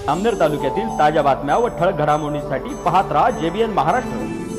जामनेर तालुक्यातील ताज्या बातम्या व ठळक घडामोडींसाठी पाहत राहा JBN महाराष्ट्र।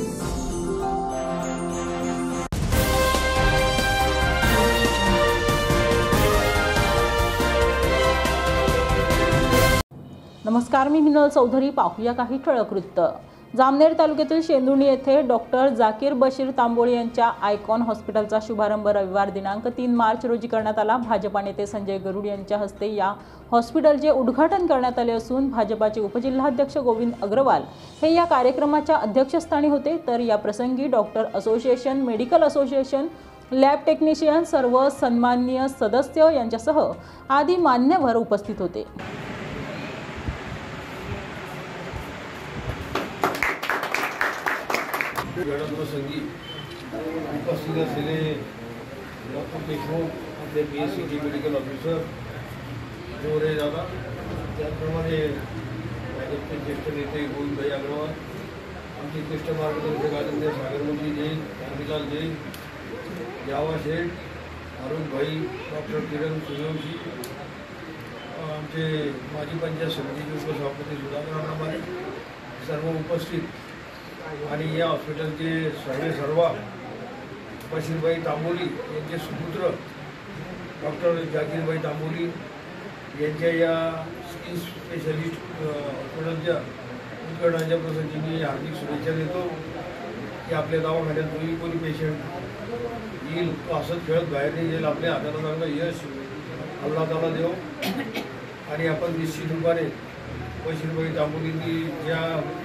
नमस्कार, मी हिनल चौधरी। पाहूया काही ठळक वृत्त। जामनेर तालुक्यातील शेंदुर्णी येथे डॉक्टर जाकीर बशीर तांबोळी यांच्या आयकॉन हॉस्पिटलचा शुभारंभ रविवार दिनांक 3 मार्च रोजी करण्यात आला। भाजपा नेते संजय गरुड यांच्या हस्ते या हॉस्पिटलचे उद्घाटन करण्यात आले असून भाजपाचे उपजिल्हाध्यक्ष गोविंद अग्रवाल हे या कार्यक्रमाच्या अध्यक्षस्थानी होते। तर या प्रसंगी doctor association, medical association, lab technician, सर्व सन्माननीय सदस्य यांच्यासह आदी मान्यवर उपस्थित होते। प्रसंगी उपस्थित असलेले डॉक्टर देशमुख, आपले BSc मेडिकल ऑफिसर जोरे दादा, त्याचप्रमाणे भाजपचे ज्येष्ठ नेते गोविंदभाई अग्रवाल, आमचे ज्येष्ठ मार्गदर्शक आदरणीय सागरमती जैन, रामलाल जैन, जावा शेठ, अरुणभाई, डॉक्टर किरण सूर्यवंशी, आमचे माजी पंचायत समितीचे उपसभापती सुधाकर अण्णामारे, सर्व उपस्थित आणि या हॉस्पिटलचे सर्व बशीरभाई तांबोली यांचे सुपुत्र डॉक्टर जाकीरभाई तांबोली यांच्या या स्किन स्पेशलिस्ट हॉस्पिटलच्या उद्घाटनाच्या प्रसंगी मी हार्दिक शुभेच्छा देतो की आपल्या दवाखान्यात कोणी पेशंट येईल तो असंच खेळत बाहेर नाही येईल, आपल्या हाताला चांगलं यश अल्लाह ताला देव। आणि आपण निश्चित रूपाने बशीरभाई तांबोलींनी ज्या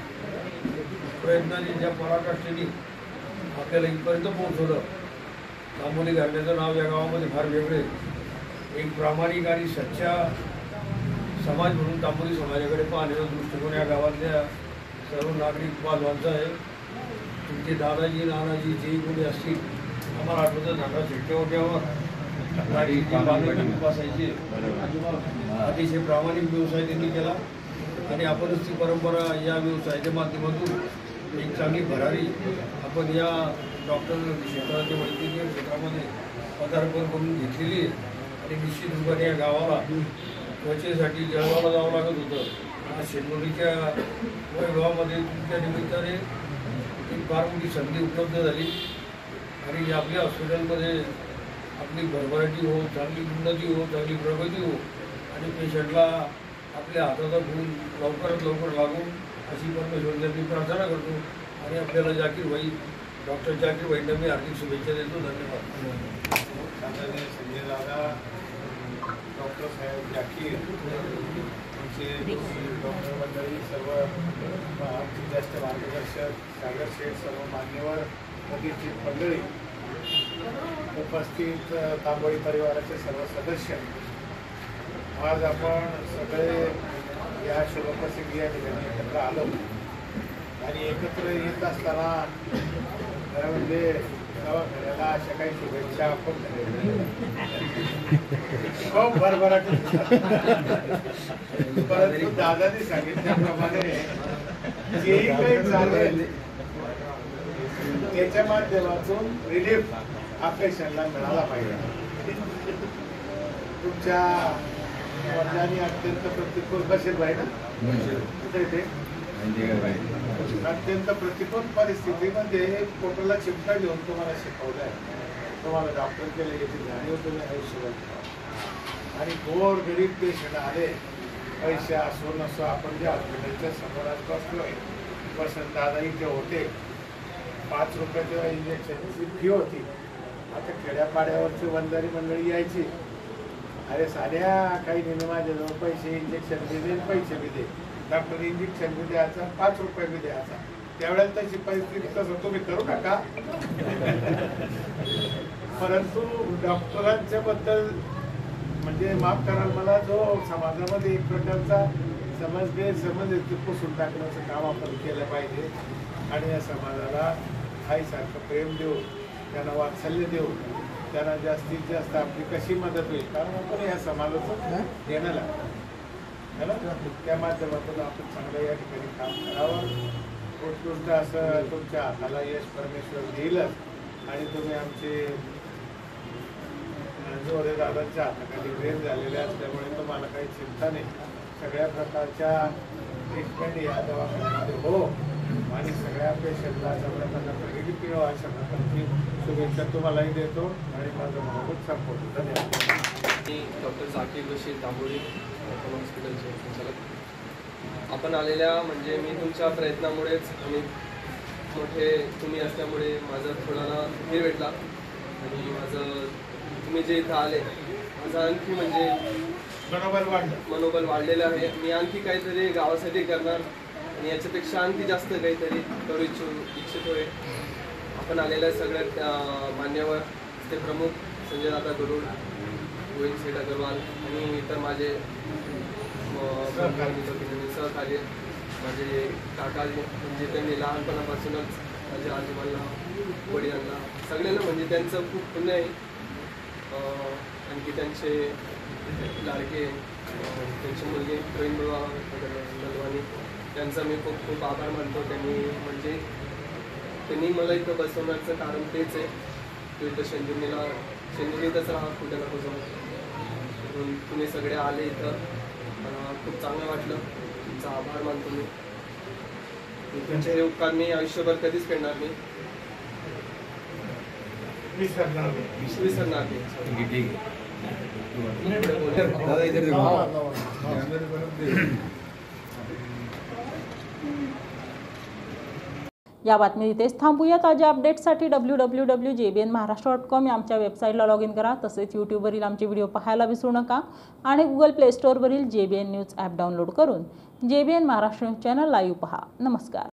प्रयत्नाने, ज्या पराकाष्ठेने आपल्याला इथपर्यंत पोहोचवलं, तांबोली घराण्याचं नाव या गावामध्ये फार वेगळे, एक प्रामाणिक आणि सच्चा समाज म्हणून तांबोली समाजाकडे पाहण्याचा दृष्टिकोन या गावातल्या सर्व नागरिक बांधवांचा आहे। तुमचे दादाजी, नानाजी जे कोणी असतील, आम्हाला आठवतं नाना शेट्ट्यावर गाडी बसायचे, अतिशय प्रामाणिक व्यवसाय त्यांनी केला आणि आपणच ती परंपरा या व्यवसायाच्या माध्यमातून एक चांगली भरारी आपण या डॉक्टर क्षेत्राच्या वैद्यकीय क्षेत्रामध्ये पदार्पण करून घेतलेली आहे। आणि निश्चित रूपाने या गावाला त्वचेसाठी जळगावला जावं लागत होतं, आज शेंदुर्णीच्या वैभवामध्ये तुमच्या निमित्ताने एक फार मोठी संधी उपलब्ध झाली आणि आपल्या हॉस्पिटलमध्ये आपली भरभराटी हो, चांगली उन्नती हो, चांगली प्रगती हो आणि पेशंटला आपल्या हाताचा गुण लवकरात लवकर लागू अशी परमेश्वराला मी प्रार्थना करतो आणि आपल्याला जाकीरभाई, डॉक्टर जाकीरभाईंना मी हार्दिक शुभेच्छा देतो। धन्यवाद। संजय दादा, डॉक्टर साहेब जाकीर, आमचे डॉक्टर मंडळी, सर्व आमचे ज्येष्ठ मार्गदर्शक सागर शेठ, सर्व मान्यवर प्रतिष्ठित मंडळी, उपस्थित तांबोळी परिवाराचे सर्व सदस्य, आज आपण सगळे या शुभप्रसंगी या ठिकाणी एकत्र आलो आणि एकत्र येत असताना म्हणजे दवाखान्याला अशा काही शुभेच्छा आपण खूप भरभराट, परंतु दादानी सांगितल्याप्रमाणे जेही काही चालेल त्याच्या माध्यमातून रिलीफ हा पेशंटला मिळाला पाहिजे। तुमच्या वडिलांनी अत्यंत प्रतिकूल बशीरभाई ना ते अत्यंत प्रतिकूल परिस्थितीमध्ये पोटाला चिमटा घेऊन तुम्हाला शिकवलं आहे, तुम्हाला डॉक्टर केले, याची जाणीव तुम्ही आयुष्यभर आणि गोर गरीब पेशंट आले, पैसे असो नसो, आपण जे हॉस्पिटलच्या समोर बसलोय, वसंत दादा इथे होते, 5 रुपयाच्या इंजेक्शनची फी होती। आता खेड्यापाड्यावरची वंजारी मंडळी यायची, अरे साध्या काही नाही माझ्याजवळ पैसे, इंजेक्शन बी दे, पैसे बी दे, डॉक्टर इंजेक्शन बी द्यायचा, 5 रुपये बी द्यायचा, त्यावेळेला तशी परिस्थिती तसं तुम्ही करू नका। परंतु डॉक्टरांच्या बद्दल म्हणजे माफ कराल मला, जो समाजामध्ये एक प्रकारचा समज पुसून टाकण्याचं काम आपण केलं पाहिजे आणि या समाजाला आईसारखं प्रेम देऊ, त्यांना वात्सल्य देऊ, त्यांना जास्तीत जास्त आपली कशी मदत होईल, कारण आपण या समाजाचं देणं लागतं है ना, त्या माध्यमातून आपण चांगलं या ठिकाणी काम करावं। उत्कृष्ट असं तुमच्या हाताला यश परमेश्वर देईलच आणि तुम्ही आमचे जोरे दादांच्या हाताखाली ब्रेन झालेले असल्यामुळे तुम्हाला काही चिंता नाही, सगळ्या प्रकारच्या ट्रीटमेंट या दवाखान्यामध्ये हो आणि सगळ्या पेशंटला चांगल्या प्रकारचा रिलीफ मिळावा अशा प्रकारची शुभेच्छा तुम्हालाही देतो आणि माझं मनोगत संपवतो. धन्यवाद. मी डॉक्टर जाकीर बशीर तांबोळी हॉस्पिटलचे संचालक. आपण आलेल्या म्हणजे मी तुमच्या प्रयत्नामुळेच आणि मोठे तुम्ही असल्यामुळे माझं थोडा धीर भेटला आणि माझं तुम्ही जे इथं आले माझं आणखी म्हणजे मनोबल वाढलेलं आहे. मी आणखी काहीतरी गावासाठी करणार आणि याच्यापेक्षा आणखी जास्त काहीतरी करू इच्छित होय. आपण आलेल्या सगळ्यात मान्यवर ते प्रमुख संजय दादा गरुड, गोविंद शेठ अग्रवाल आणि इतर माझे सहकार्य माझे काका म्हणजे त्यांनी लहानपणापासूनच माझ्या आजोबांना वडिलांना सगळ्यांना म्हणजे त्यांचं खूप पुण्य आहे. आणखी त्यांचे लाडके त्यांची मुलगी प्रवीण नलवानी त्यांचा मी खूप खूप आभार मानतो. त्यांनी मला इथं बसवण्याचं कारण तेच आहे की इथं शेंदुर्णीतच राहा कुठे नको जाऊ. तुम्ही सगळे आले इथं मला खूप चांगलं वाटलं. तुमचा आभार मानतो मी. तुमचे हे उपकार मी आयुष्यभर कधीच फेडणार नाही, विसरणार नाही. या बातमी इथेच थांबूया. ताज्या अपडेट्ससाठी www.jbnmaharashtra.com या आमच्या वेबसाईटला लॉग इन करा. तसेच यूट्यूबवरील आमचे व्हिडिओ पाहायला विसरू नका आणि गुगल प्ले स्टोअरवरील JBN न्यूज ॲप डाउनलोड करून JBN Maharashtra news channel live पहा. नमस्कार.